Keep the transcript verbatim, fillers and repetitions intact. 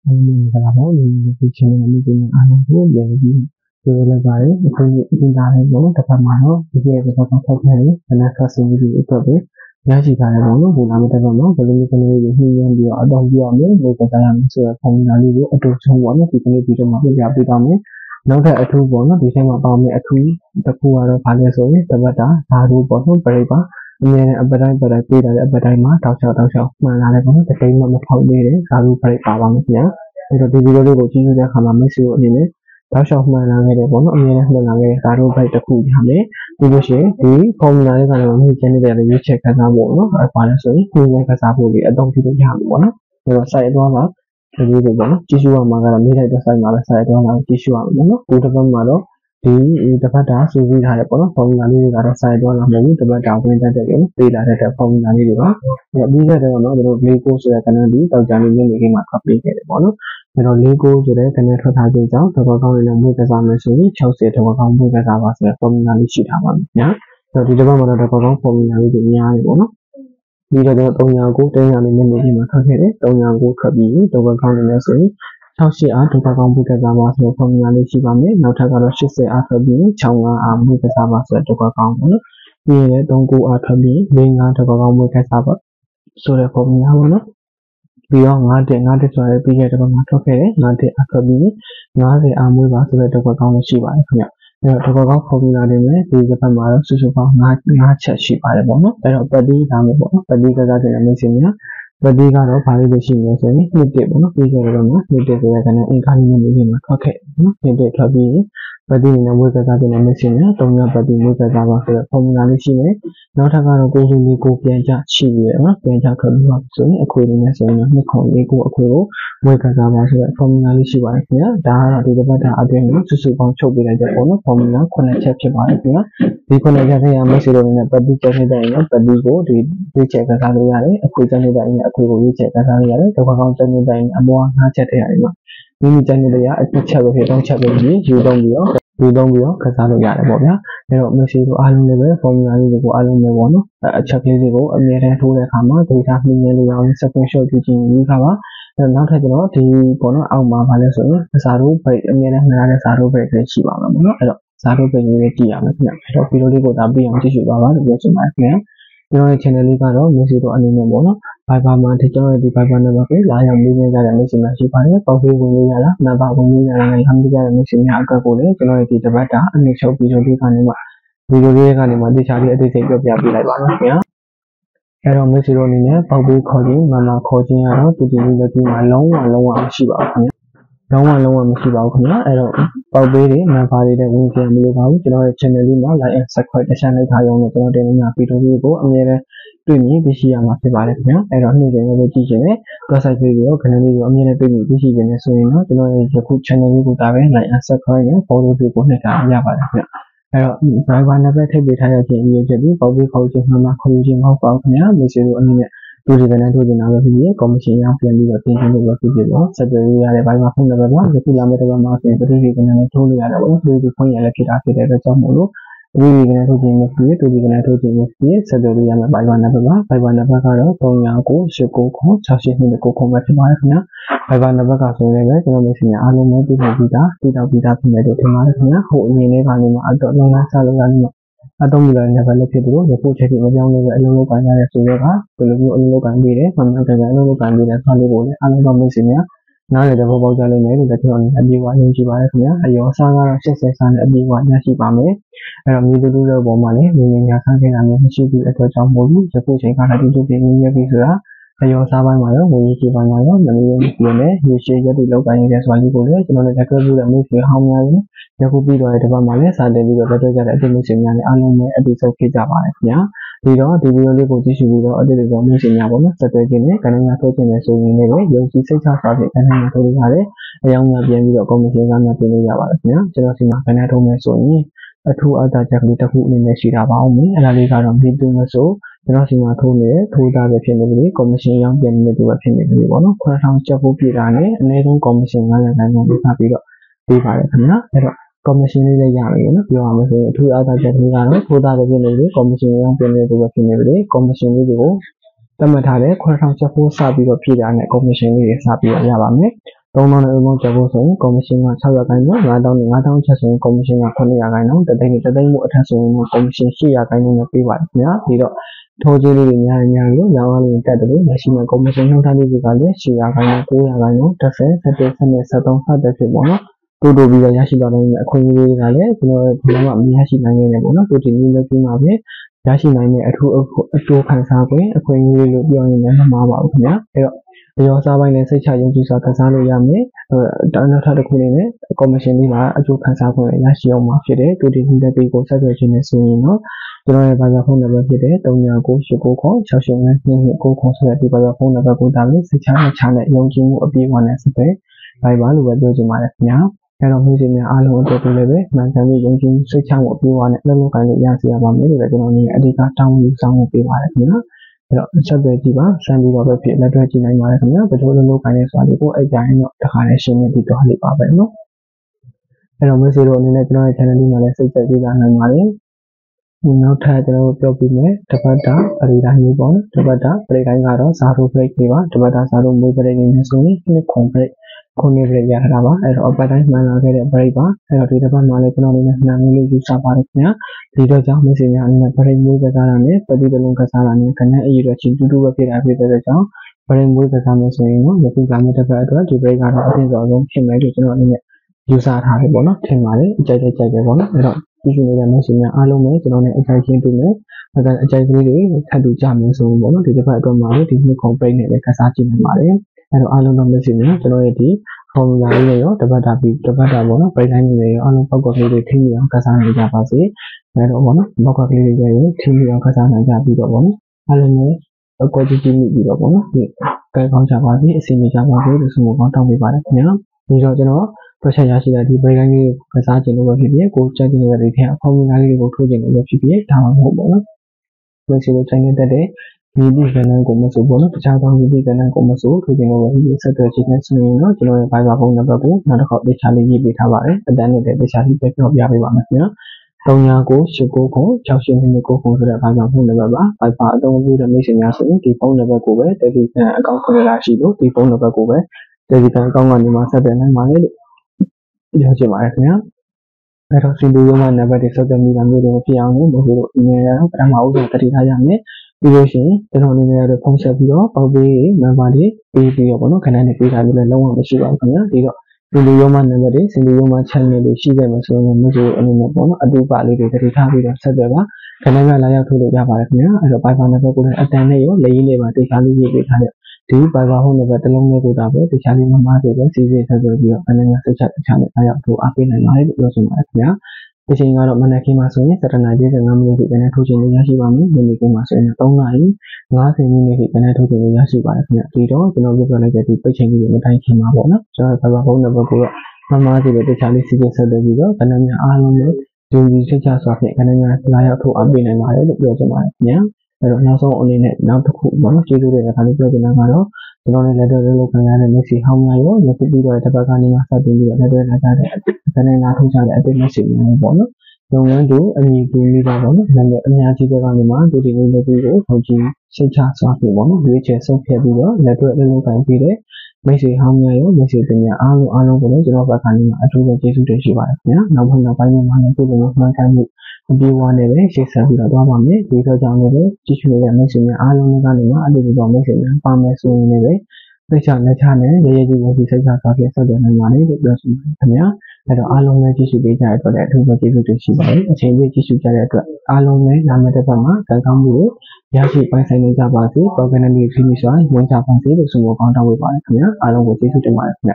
Aluminum carbon is the channel using iron wool, the library, the Indaro, the Pamano, the Papa, and access in the Etobe, Yaji Carano, who Namatavano, the Limitary Union, the Adon Biome, because I am so a community, a two one, the Canadian Mabidame, now that a two one, the same about me a two, the Puara Palace, the Vata, Taru Bottom, Periba. Nên ở bên đây bên đây tuy là ở bên đây má tao sợ tao sợ mà là đây có cái cây mà một khẩu đi đấy sao luôn phải bảo bằng nhá thì rồi video đi bộ chỉ ra khám mấy sự này đấy tao sợ mà là ngày đấy bọn nó nghe là là ngày sao luôn phải tập cụ hàm đấy thì bữa sẽ thì không là cái này mình trên đây là như check cái nào bọn nó ở ngoài là sấy thì nghe cái sao bộ đi ở trong thì được hàm bọn nó rồi sai đó là thì đi được bọn nó chỉ số mà cái này đây là sai mà là sai đó là chỉ số mà nó cụ thể mà đó thì tập phát đã suy nghĩ hay là có phong là như là sai đó là mình tập đào bên trên đấy thì là để phong là như vậy và bây giờ nó rồi lấy cô sẽ cái này đi tao trả những cái mặt cấp đi cái đó rồi lấy cô rồi đấy cái này thôi thay cho cháu tôi có con là mua cái giá này xuống cháu sẽ tôi có con mua cái giá và sẽ phong là như chỉ thảo nhá rồi thì đó mà nó có con phong là như nhà này đó bây giờ tôi nhà cô tên là mình mình mà thôi thế đấy tôi nhà cô khởi bí tôi có con là xuống sau khi ở trong các công việc gia bảo sẽ không nhà lịch sử bằng nào thay vào sự sẽ ở thời điểm trong à một cái gia bảo sẽ trong các công việc như thế trong cụ ở thời điểm bên ngoài trong các công việc cái gia bảo số lượng không nhiều nữa vì đó ngay để ngay để rồi bây giờ trong các công việc ngay để ở thời điểm ngay để ở một cái số lượng trong các công việc chỉ bảo không nhỉ rồi trong các công việc này đấy thì cái phần mà sự sự bảo ngay ngay sẽ chỉ bảo được nó rồi bây giờ làm được nó bây giờ cái gia đình mình xem nhá và đi ra đó phải đi xin rồi nhé như thế bọn nó đi ra rồi nó như thế rồi cái này anh khai nhận như mà có thể như thế thôi đi và đi là mua cái giá tiền mình xin nhá trong nhà và đi mua cái giá vào cái phong là đi xin đấy nó thay vào cô dùng đi cô tiền trả chỉ nó tiền trả khởi hoặc xuống ở quê này xuống nó nó khỏi đi cô ở quê đó mua cái giá vào cái phong là đi xin vào nhá đã là đi cái giá ở đây nó sự sự bằng chục cái này nó phong là con này chép chép vào nhá thì con này ra đây mới sử dụng này bắt đi chơi này nó bắt đi cô thì đi chạy cái giá này đấy ở quê chơi này đấy ở quê cô đi chạy cái giá này đấy trong phòng chơi này đấy ở mua hai chạy thế này mà nhưng chơi này đấy ở chạy rồi thì trong chạy rồi gì dù đông gì đó dù đông gì đó cái giá này là bọn nhá nên là mình sử dụng alo này với phong là gì của alo này bọn nó chạy cái gì của ở nhà này thu lại khám á thì sao mình nghe được àwọnဆက်ပြန်ရှော့ပြခြင်းnhưခါပါအဲနောက်ထပ်ကျွန်တော်ဒီပေါ်တော့အောက်မှာပါလဲဆိုရင်စာတို့ပဲအမြဲတမ်းမှန်တဲ့စာတို့ပဲရှိပါမှာပေါ့နော်အဲ့တော့စာတို့ပဲရေးကြည့်ရမယ်ခင်ဗျအဲ့တော့ဗီဒီယိုလေးကိုဒါပြီးအောင်ကြည့်ရှုသွားပါလို့ပြောချင်ပါတယ်ခင်ဗျကျွန်တော်ရဲ့ channel လေးကတော့မျိုးစီတို့အနေနဲ့ပေါ့နော် Viber မှာဒီကျွန်တော်ရဲ့ဒီ Viber number ကိုလာရောက်ပြီးနေကြတဲ့မိတ်ဆွေများရှိပါတယ်ပေါက်ပေးဝင်လို့ရလားနံပါတ်ဝင်လို့ရလားလည်းဟမ်ပြကြတဲ့မိတ်ဆွေများအတွက်ကိုလည်းကျွန်တော်ရဲ့ဒီတပတ်တာအနည်းချုပ်ဗီဒီယိုလေးကနေမှဗီဒီယိုလေးကနေမှတခြားလေးအသေးစိတ်ပြောပြပေးလိုက်ပါမယ်ခင်ဗျအဲ့တော့မိတ်ဆွေတို့အနေနဲ့ပေါက်ပေးခေါ်ခြင်းမမခေါ်ခြင်းကတော့ဒီဒီလေးဒီမှာလုံးဝလုံးဝမရှိပါဘူးခင်ဗျလုံးဝလုံးဝမရှိပါဘူးခင်ဗျအဲ့တော့ပေါက်ပေးတွေနံပါတ်တွေနဲ့ဝင်ကြမလို့ပါဘူးကျွန်တော်ရဲ့ channel လေးမှာ like and subscribe တစ်ချက်လိုက်ထားရုံနဲ့ကျွန်တော်တင်နေတာဗီဒီယိုလေးကိုအမြဲတမ်းတွေ့မြင်သိရှိရမှာဖြစ်ပါတယ်ခင်ဗျအဲ့တော့နေ့စဉ်လည်းကြည့်ချင်တယ် website လေးကိုခဏလေးကိုအမြဲတမ်းတွေ့မြင်သိရှိချင်တယ်ဆိုရင်တော့ကျွန်တော်ရဲ့ယခု channel လေးကိုဒါပဲ like and subscribe နဲ့ follow တွေကိုနှိပ်ထားရပါတယ်ခင်ဗျအဲ့တော့ Viber နဲ့ပဲထိပ်ပေးထားရခြင်းအရေးချက်ပြီးပေါက်ပေးခေါ်ခြင်းမှမှခေါ်ခြင်းမဟုတ်ပါဘူးခင်ဗျာမိတ်ဆွေတို့အနေနဲ့တူဒီကနေတို့ကျင်တာပဲဖြစ်ဖြစ်ကော်မရှင်ရောက်ပြန်ပြီးတော့တင်ပြလို့ပဲဖြစ်ဖြစ်ပေါ့ဆက်သွယ်ရတဲ့ Viber ဖုန်းနံပါတ်ကယခုလာမယ့်တစ်ပတ်မှာဆိုရင်တူဒီကနေထိုးလို့ရတယ်ပေါ့တူဒီဖုန်းရလည်းဖြစ်တာဖြစ်တဲ့အတွက်ကြောင့်မို့လို့တူဒီကနေထိုးခြင်းမရှိတူဒီကနေထိုးခြင်းမရှိဆက်သွယ်ရမယ့် Viber နံပါတ်က Viber နံပါတ်ကတော့၃၉၉ ၈၉၉ ၆၈၂၉ခုပဲဖြစ်ပါတယ်ခင်ဗျာ Viber နံပါတ်ကဆိုရင်လည်းကျွန်တော်မျိုးစင်အားလုံးပဲပြည့်စုံပြီးသားတည်တော့ပြီးသားဖြစ်နေလို့ထင်ပါတယ်ခင်ဗျာဟိုအရင်လေးကနေမှအတော့လုံးလားဆက်လို့ရတယ်မှာအတော့မူလာနေပါလို့ဖြစ်လို့ဒီခုချက်ပြီးမပြောင်းလို့ပဲအလုံးလုံးပိုင်းရတဲ့ဆိုတော့ကဘယ်လိုမျိုးအလုံးလုံးပိုင်းပြီးတယ်မှန်မှန်ကန်ကန်အလုံးလုံးပိုင်းပြီးတဲ့ဆားလေးကိုလည်းအားလုံးတော့မျိုးစင်များနားလေတဲ့ဘောပေါက်ကြလိမ့်မယ်လို့ကျွန်တော်အပြေဝါရင်းရှိပါတယ်ခင်ဗျာအယောစားကတော့ရှက်ဆက်ဆန်းနဲ့အပြေဝါရရှိပါမယ်အဲ့တော့မြေတူတူတဲ့ပုံမှာလည်းငငယ်ညာဆန်းခဲ့တာမျိုးမရှိဘူးအတွက်ကြောင့်မို့လို့ဒီခုချိန်ကလည်းဒီလိုပြင်ရပြီဆိုတာအယောစားပိုင်းမှာတော့ငွေကြီးပိုင်းမှာတော့မနေရဘူးနဲ့ရေရှည်ရက်တွေလောက်ကိုင်းနေတဲ့ဆိုလေးကိုလည်းကျွန်တော်လည်းတက်ခဲ့မှုတဲ့မိတ်ဆွေဟောင်းများရင်ယခုပြီးတော့ဒီဘက်မှာလည်းစာတင်ပြီးတော့တက်ကြတဲ့အတိတ်မိတ်ဆွေများလည်းအားလုံးပဲအတူဆုံးဖြစ်ကြပါတယ်ခင်ဗျာဒီတော့ဒီဗီဒီယိုလေးကိုကြည့်ရှုပြီးတော့အတိတ်တွေမိတ်ဆွေများပေါ့နော်ဆက်သွယ်ခြင်းနဲ့ကဏ္ဍများထုတ်ခြင်းနဲ့ဆိုရင်လည်းယုံကြည်စိတ်ချစွာဖြင့်ကဏ္ဍများထုတ်လို့ရတယ်အယောင်များပြန်ပြီးတော့ကော်မရှင်ကားများပြင်လို့ရပါတယ်ခင်ဗျာကျွန်တော်စီမှာကဏ္ဍထုတ်မယ်ဆိုရင်အထူးအတားချက်ကလေးတစ်ခုအနေနဲ့ရှိတာပါအောင်မယ်အဲ့ဒါလေးကတော့ပြီးသူမဆိုကျွန်တော်စီမှာထိုးနေထိုးသားပဲဖြစ်နေပြီကော်မရှင်ရောင်းပြန်နေတူပဲဖြစ်နေပြီပေါ့နော်ခွဲထောင်ချက်ဖို့ပြတာနဲ့အနည်းဆုံးကော်မရှင်၅ရာခိုင်နှုန်းပြပြီးတော့ပေးပါတယ်ခင်ဗျာအဲ့တော့ကော်မရှင်လေးလည်းရမယ်နော်ပြောရမယ်ဆိုရင်အထူးအတားချက်လေးကတော့ထိုးသားပဲဖြစ်နေပြီကော်မရှင်ရောင်းပြန်နေတူပဲဖြစ်နေပြီကော်မရှင်လေးကိုတတ်မှတ်ထားတဲ့ခွဲထောင်ချက်ဖို့စပြီးတော့ပြတာနဲ့ကော်မရှင်လေးတွေစပြီးတော့ရပါမယ်သုံးသောင်းနဲ့အလုံးကျော်ဖို့ဆိုရင်ကော်မရှင်က၆ရာခိုင်နှုန်းငါးသောင်းနဲ့ငါးသောင်းချက်ဆိုရင်ကော်မရှင်ကခုနှစ်ရာခိုင်နှုန်းတသိန်းနဲ့တသိန်းမှုအထက်ဆိုရင်ကော်မရှင်၈ရာခိုင်နှုန်းနဲ့ပေးပါတယ်ခင်ဗျာပြီးတော့ထိုးကြေးလေးတွေများများလို့ရောင်းအားလေးတက်တယ်လို့လက်ရှိမှာကော်မရှင်နှုန်းထားလေးတွေကလည်း၈ရာခိုင်နှုန်း၉ရာခိုင်နှုန်း၁၀ ၁၁ ၁၂ ၁၃စသဖြင့်ပေါ့နော်တိုးတိုးပြီးတော့ရရှိလာတဲ့အခွင့်အရေးတွေကလည်းကျွန်တော်တို့ဘယ်မှမရရှိနိုင်နေပေါ့နော်တိုးတင်ပြီးလုပ်ပြီးမှပဲရရှိနိုင်တဲ့အထူးအကျိုးခံစား권အခွင့်အရေးလို့ပြောရင်လည်းမမှားပါဘူးခင်ဗျာအဲ့တော့ဒီရောစားပိုင်းနဲ့စိတ်ချယုံကြည်စွာခံစားလို့ရမယ်။နောက်ထပ်တစ်ခုလေးနဲ့ကော်မရှင်လေးမှာအကျိုးခံစား권ရရှိအောင်မှာဖြစ်တယ်။တိုးတင်ပြီးတဲ့ပြီးကိုဆက်သွယ်ခြင်းနဲ့ဆိုရင်တော့ကျွန်တော်ရဲ့ဘာသာဖုန်းနံပါတ်ဖြစ်တဲ့၃၉၉ ၈၉ ၆ ၆ ၅ ၂ ၂ ၉ 9ဆိုတဲ့ဒီဘာသာဖုန်းနံပါတ်ကိုတားပြီးစိတ်ချနဲ့ချနဲ့ယုံကြည်မှုအပြည့်အဝနဲ့ဆက်သွယ်လိုက်ပါလို့ပဲပြောချင်ပါတယ်ခင်ဗျာ။အဲ့တော့မိတ်ဆွေများအားလုံးအတွက်လည်းပဲမှန်ကန်ပြီးယုံကြည်မှုစိတ်ချမှုအပြည့်အဝနဲ့လုပ်လို့ကိုင်လို့ရစေရပါမယ်လို့လည်းကျွန်တော်အနေနဲ့အဓိကတောင်းယူဆောင်မှုပေးပါတယ်ခင်ဗျာ။အဲ့တော့ဆက်သွယ်ကြည့်ပါစမ်းပြီးတော့ပဲဖြစ်လက်တွဲကြည့်နိုင်ပါတယ်ခင်ဗျာဘယ်လိုလုပ်လို့ကိုင်လဲဆိုတာဒီကိုအဲ့ကြရင်တော့တခါလေးရှင်းနေပြီးတော့လိမ့်ပါပဲနော်အဲ့တော့မိတ်ဆွေတို့အနေနဲ့ကျွန်တော်ရဲ့ channel လေးမှာလည်းစိတ်သက်ကြည့်လာနိုင်ပါတယ်နောက်ထပ်ကျွန်တော်ပြောပြမယ်တပတ်တာပရိတိုင်းမျိုးပေါ့နော်တပတ်တာပရိတိုင်းကတော့ဇာရိုဘရိတ်တွေပါတပတ်တာဇာရိုမွေးပရိတ်နေနေဆိုရင်နှစ်ခွန်ဘရိတ်ခုနှစ်ဘရိတ်ရထားတာပါအဲ့တော့အပတ်တိုင်းမှန်လာခဲ့တဲ့ဘရိတ်ပါအဲ့တော့ဒီတစ်ပတ်မှာလည်းကျွန်တော်အနေနဲ့နှမ်းလေးလေးယူဆပါတယ်ခင်ဗျာဒီတော့ကြောင့်မိတ်ဆွေများအနေနဲ့ပရိတ်မွေးကစားတာနဲ့ပတိတလုံးကစားတာနဲ့ခနဲ့အယူတော့ချင်းတူတူပဲဖြစ်တာဖြစ်တဲ့ကြောင့်ပရိတ်မွေးကစားမယ်ဆိုရင်တော့ယခုကမယ့်တစ်ပတ်အတွက်ဒီဘရိတ်ကတော့အသင့်တော်ဆုံးဖြစ်မယ်လို့ကျွန်တော်အနေနဲ့ယူဆထားတယ်ပေါ့နော်ထင်ပါတယ်အကြိုက်တဲ့ကြိုက်တယ်ပေါ့နော်အဲ့တော့ဒီလိုနေတဲ့မိတ်ဆွေများအားလုံးပဲကျွန်တော်နဲ့အကြိုက်ချင်းတူမယ်အဲဒါအကြိုက်ကလေးတွေထပ်တူကြမယ်ဆိုရင်ပေါ့နော်ဒီတစ်ပတ်အတွက်မှာလည်းဒီနှစ်ခွန်ပိတ်နဲ့လည်းကစားကြည့်နိုင်ပါတယ်အဲတော့အားလုံးတော့မိတ်ဆွေများကျွန်တော်ရဲ့ဒီ formula လေးတွေရောတပတ်တာပြီးတပတ်တာပေါ့နော်ပိတ်တိုင်းတွေရောအားလုံးပောက်ကလေးတွေထိမိအောင်ကစားနိုင်ကြပါစေအဲတော့ပေါ့နော်ပောက်ကလေးတွေရောထိမိအောင်ကစားနိုင်ကြပြီးတော့ပေါ့နော်အားလုံးလည်းအကွက်ကြည့်ကြည့်မိပြီးတော့ပေါ့နော်ဒီကဲကောင်းကြပါစေအစီအမံကြပါစေလို့ဆိုမှကောင်းတောင်းပေးပါတယ်ခင်ဗျာဒီတော့ကျွန်တော်တော့ဆက်ရရှိတဲ့ဒီ break လေးကိုကစားခြင်းလို့ပဲဖြစ်ဖြစ်ကိုကြက်နေတဲ့တွေထဲအဖော်မူလာလေးတွေကိုထိုးခြင်းလို့ပဲဖြစ်ဖြစ်ဒါမှမဟုတ်ပေါ့နော်။ဒီလိုဆိုင်နေတဲ့တဲ့ဒီဒီကဏ္ဍကိုမဆိုပေါ့နော်တခြားသောဒီဒီကဏ္ဍကိုမဆိုထိုးခြင်းလို့ပဲဖြစ်ဖြစ်ဆက်သွယ်ခြင်းနဲ့ဆိုရင်တော့ကျွန်တော်ရဲ့ Viber ဖုန်းနံပါတ်ကိုနောက်တစ်ခေါက်တေချာလေးရေးပေးထားပါတယ်။အတန်းနဲ့တေချာလေးပြပြောပြပေးပါမယ်ခင်ဗျာ။၃၉၉ ၈၉ ၆ ၆ ၂ ၂ ၉ 9ဆိုတဲ့ Viber ဖုန်းနံပါတ်ပါ။ Viber အသုံးပြုတဲ့မိတ်ဆွေများဆိုရင်ဒီဖုန်းနံပါတ်ကိုပဲ Telegram အကောင့်ဖွင့်လာရှိလို့ဒီဖုန်းနံပါတ်ကိုပဲ Telegram အကောင့်ကနေမှဆက်သွယ်နိုင်ပါတယ်လို့ပြောချင်ပါတယ်ခင်ဗျာအဲ့တော့စီလူရုံးမှာနံပါတ်တွေဆက်သွယ်မိတာမျိုးတွေဖြစ်အောင်လို့ဘို့လို့ email ရတော့ပထမဦးဆုံးတတိထားရမယ်ပြီးလို့ရှိရင်ကျွန်တော်အနေနဲ့ရတော့ဖုန်းဆက်ပြီးတော့ပေါက်ပေးနံပါတ်တွေပေးပြီးတော့ပေါ့နော်ခဏနဲ့ပေးထားလို့လည်းလုံးဝမရှိပါဘူးခင်ဗျာဒီတော့စီလူရုံးမှာနံပါတ်တွေစီလူရုံးမှာ channel တွေရှိခဲ့မှာဆိုရင်မျိုးစုအနေနဲ့ပေါ့နော်အတူပါလေးတွေတတိထားပြီးတော့ဆက်သွယ်ပါခဏကလာရောက်ထုတ်လို့ရပါတယ်ခင်ဗျာအဲ့တော့ Viber နံပါတ်ကိုလည်းအတန်နဲ့ရောလက်ရင်းနဲ့ပါတေချာလေးရေးပေးထားတဲ့ဒီ Viber ဖုန်းနံပါတ်တစ်လုံးလေးကိုသာပဲတခြားလေးမမှားသေးပဲစီစဉ်ဆက်သွယ်ပြီးတော့အနေနဲ့ဆက်ချက်တခြားနဲ့အားရောက်ထုတ်အားပေးနိုင်ပါတယ်လို့ပြောချင်ပါတယ်ခင်ဗျာဒီချိန်ကတော့မနက်ခင်းမှာဆိုရင်စတနာပြည်၅မိနစ်ထိကနေထုတ်ခြင်းရရှိပါမယ်ညနေခင်းမှာဆိုရင်၃နာရီ၅၀မိနစ်ထိကနေထုတ်ခြင်းရရှိပါတယ်ခင်ဗျာဒီတော့ကျွန်တော်ပြောပြလိုက်တဲ့ဒီပိတ်ချိန်ကြီးမတိုင်းခင်မှာပေါ့နော်ကျွန်တော် Viber ဖုန်းနံပါတ်ကိုတော့မမှားသေးပဲတခြားလေးစီစဉ်ဆက်သွယ်ပြီးတော့အနေနဲ့အားလုံးနဲ့ဒီဒီစိတ်ချစွာဖြင့်အနေနဲ့လာရောက်ထုတ်အားပေးနိုင်ပါတယ်လို့ပြောချင်ပါတယ်ခင်ဗျာအဲ့တော့နောက်ဆုံးအနေနဲ့နောက်တစ်ခုပေါ့နော်ကျေးဇူးတင်တဲ့ခါလေးပြောချင်တာကတော့ကျွန်တော်လည်းလက်တွေ့လုပ်ခံရတဲ့ message ဟောင်းများရောလက်ပြီးတော့တစ်ပတ်ကနေမှစတင်ပြီးတော့လက်တွေ့လာကြတဲ့အနေနဲ့ထုတ်ချတဲ့အသေး message များပေါ့နော်လုပ်ငန်းတို့အညီတူလေးပါပေါ့နော်နာမည်အများကြီးတဲ့ကနေမှဒီဒီလေးလုပ်ပြီးတော့ထုတ်ကြည့်စိတ်ချစွာဖြင့်ပေါ့နော်ရွေးချယ်ဆုံးဖြတ်ပြီးတော့လက်တွေ့လုပ်ခံပြီးတဲ့ message ဟောင်းများရော message တွေများအားလုံးအားလုံးကိုလည်းကျွန်တော်ဘက်ကနေမှအထူးပဲကျေးဇူးတင်ရှိပါတယ်ခင်ဗျာနောက်ပိုင်းနောက်ပိုင်းမှာလည်းပုံမှန်မှန်ကန်မှုအပြေးဝါနဲ့ပဲရှေ့ဆက်ပြီးတော့သွားပါမယ်ဒီတော့ကြောင့်လည်းကြည့်ရှုနေတဲ့ message များအားလုံးကနေမှအတူတူတော့ message များပါမယ်ဆိုရင်လည်းစိတ်ချလက်ချနဲ့ရရကြီးရကြီးစိတ်ချစွာဖြင့်ဆက်သွယ်နိုင်ပါလေလို့ပြောချင်ပါတယ်ခင်ဗျာအဲ့တော့အားလုံးလည်းကြည့်ရှုပေးကြတဲ့အတွက်လည်းအထူးပဲကျေးဇူးတင်ရှိပါတယ်အချိန်ပြည့်ကြည့်ရှုကြတဲ့အတွက်အားလုံးလည်းနာမည်တစ်ပတ်မှာကံကောင်းမှုကိုရရှိပိုင်ဆိုင်နေကြပါစေပေါ်ကနေပြီးခင်းပြီးစွာဝင်ကြပါစေလို့ဆုမကောင်းတောင်းပေးပါတယ်ခင်ဗျာအားလုံးကိုကျေးဇူးတင်ပါတယ်ခင်ဗျာ